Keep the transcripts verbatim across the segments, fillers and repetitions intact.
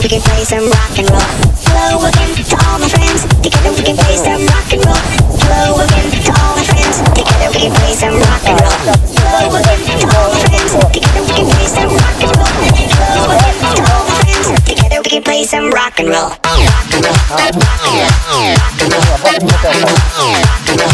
we can play some rock and roll. Hello again to all my friends. Together we can play some rock and roll. Hello again to all my friends. Together we can play some rock and roll. Hello again to all my friends. Together we can play some rock and roll. Hello again to all my friends. Together we can play some rock and roll. Rock and roll. Rock and roll. Rock and roll. Rock and roll. Rock and roll.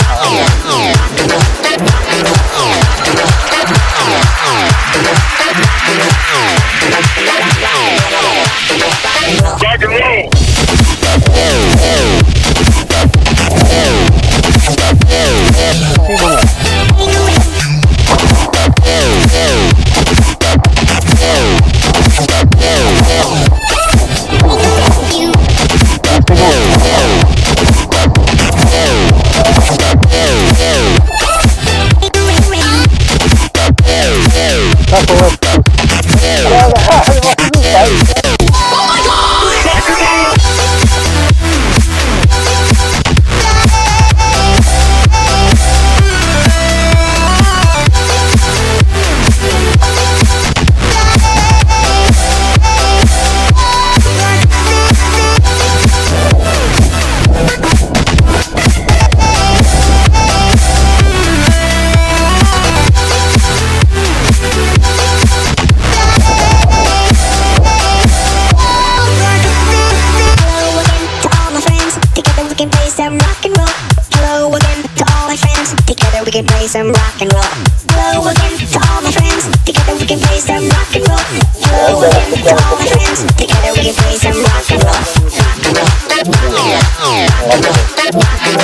We can play some rock and roll. Hello again to all my friends. Together we can play some rock and roll. Hello again to all my friends. Together we can play some rock and roll. Rock and roll. Rock and roll. Rock and roll. Rock and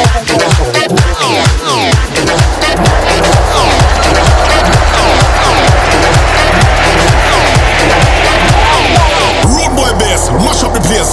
roll. Road boy bass, mash up the place.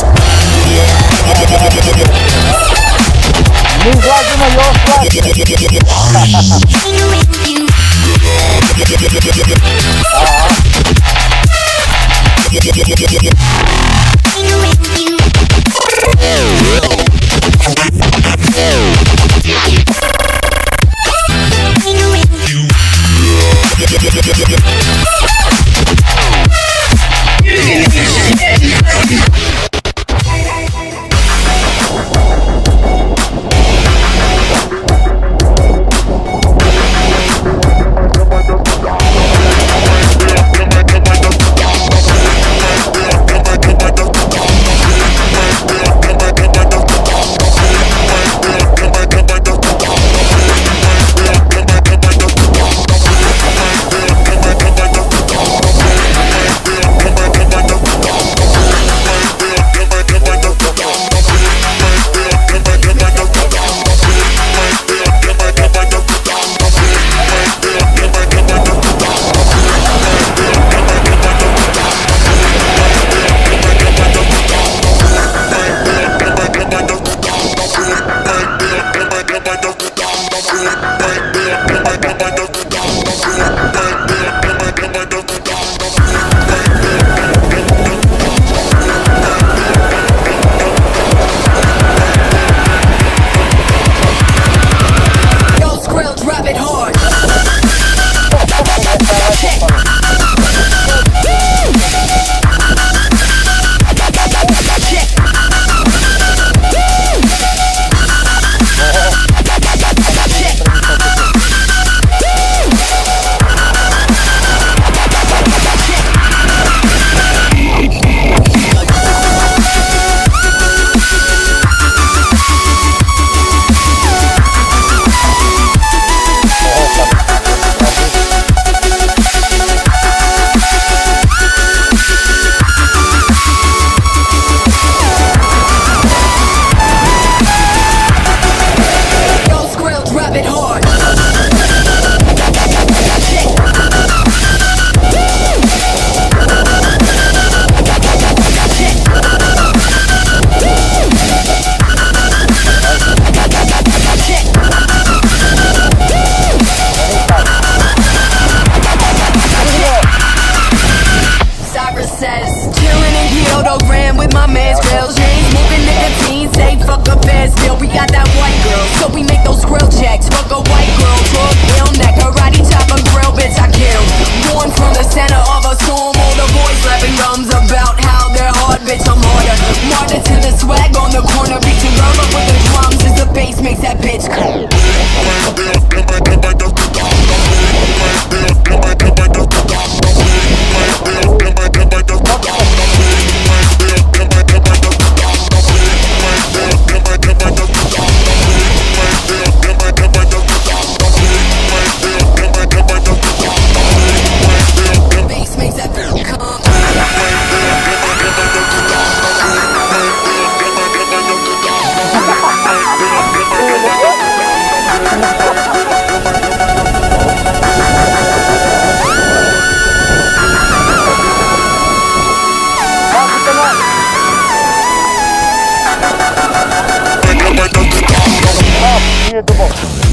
nije duboko.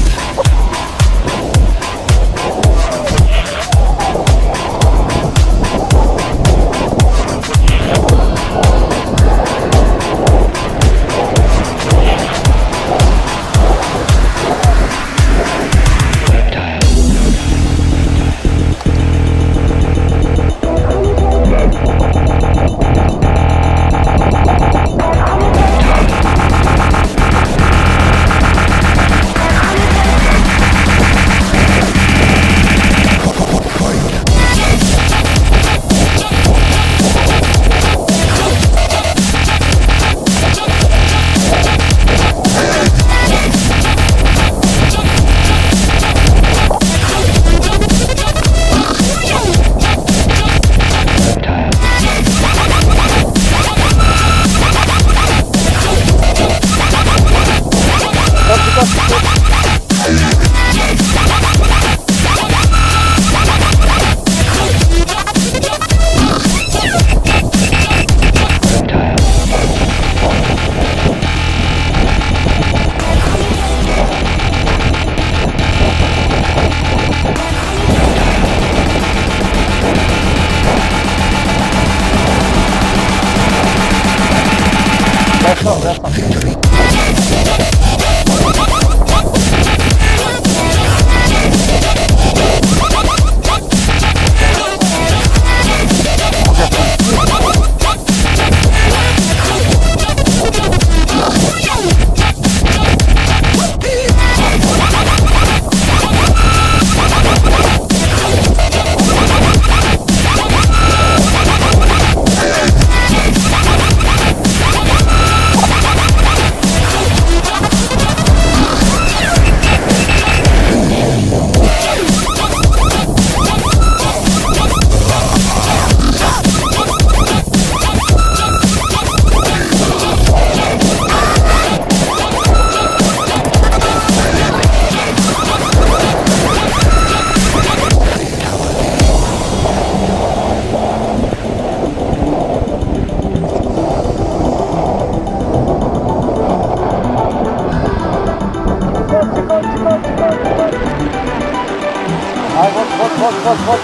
That's not, that's not. Aj, вот, вот, вот, вот, вот.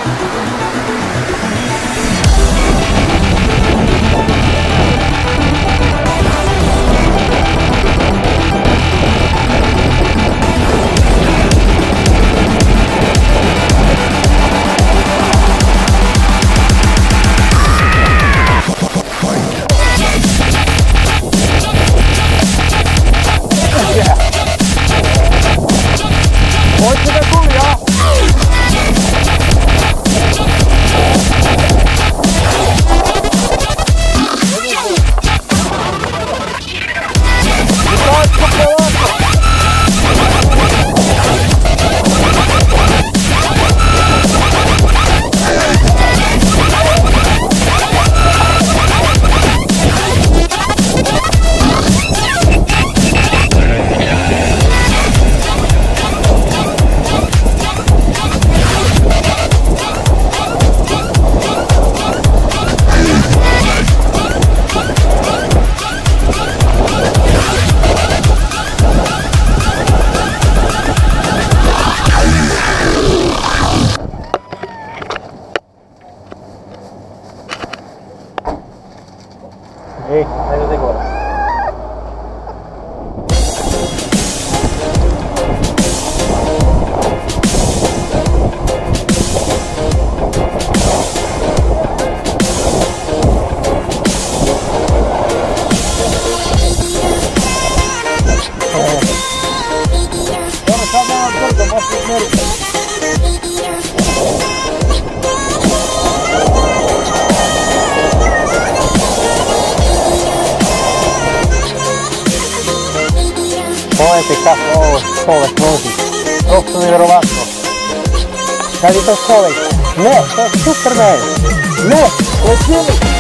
Hoće da guli, ja? Ej, ajde da gore. Dobro, sad malo brzo, možete izmeriti. Pogledajte kako ovo Skolek vozi, prosto nevjerovatno. Kad je to Skolek? Ne, to je Superman! Ne, letili!